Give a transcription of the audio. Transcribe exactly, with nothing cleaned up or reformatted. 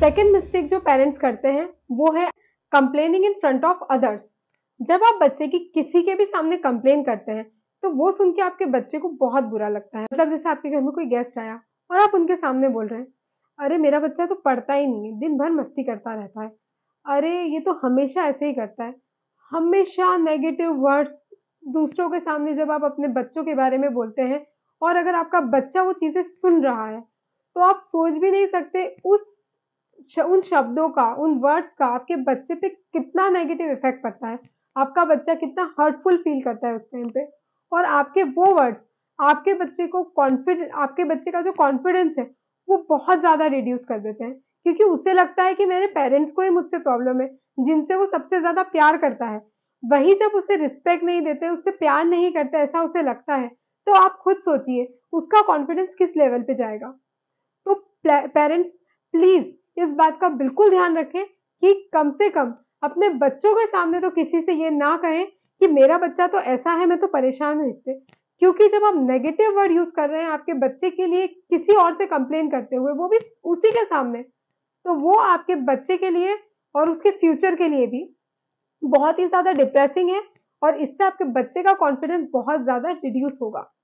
Second mistake जो parents करते हैं वो है complaining in front of others. जब आप बच्चे की किसी के भी सामने कंप्लेन करते हैं तो वो सुन के आपके बच्चे को बहुत बुरा लगता है। मतलब जैसे आपके घर में कोई गेस्ट आया और आप उनके सामने बोल रहे हैं, अरे मेरा बच्चा तो पढ़ता ही नहीं है, दिन भर मस्ती करता रहता है, अरे ये तो हमेशा ऐसे ही करता है। हमेशा नेगेटिव वर्ड्स दूसरों के सामने जब आप अपने बच्चों के बारे में बोलते हैं और अगर आपका बच्चा वो चीजें सुन रहा है तो आप सोच भी नहीं सकते उस श उन शब्दों का, उन वर्ड्स का आपके बच्चे पे कितना नेगेटिव इफ़ेक्ट पड़ता है। आपका बच्चा कितना हर्टफुल फ़ील करता है उस टाइम पे और आपके वो वर्ड्स आपके बच्चे को कॉन्फिड आपके बच्चे का जो कॉन्फिडेंस है, वो बहुत ज़्यादा रिड्यूस कर देते हैं। क्योंकि उसे लगता है कि मेरे पेरेंट्स को ही मुझसे प्रॉब्लम है, जिनसे वो सबसे ज़्यादा प्यार करता है। वही जब उसे रिस्पेक्ट नहीं देते, उससे प्यार नहीं करते, ऐसा उसे लगता है, तो आप खुद सोचिए, उसका कॉन्फिडेंस किस लेवल पे जाएगा। तो पेरेंट्स प्लीज इस बात का बिल्कुल ध्यान रखें कि कम से कम अपने बच्चों के सामने तो किसी से ये ना कहें कि मेरा बच्चा तो ऐसा है, मैं तो परेशान हूँ इससे। क्योंकि जब आप नेगेटिव वर्ड यूज कर रहे हैं आपके बच्चे के लिए किसी और से कंप्लेन करते हुए, वो भी उसी के सामने, तो वो आपके बच्चे के लिए और उसके फ्यूचर के लिए भी बहुत ही ज्यादा डिप्रेसिंग है और इससे आपके बच्चे का कॉन्फिडेंस बहुत ज्यादा रिड्यूस होगा।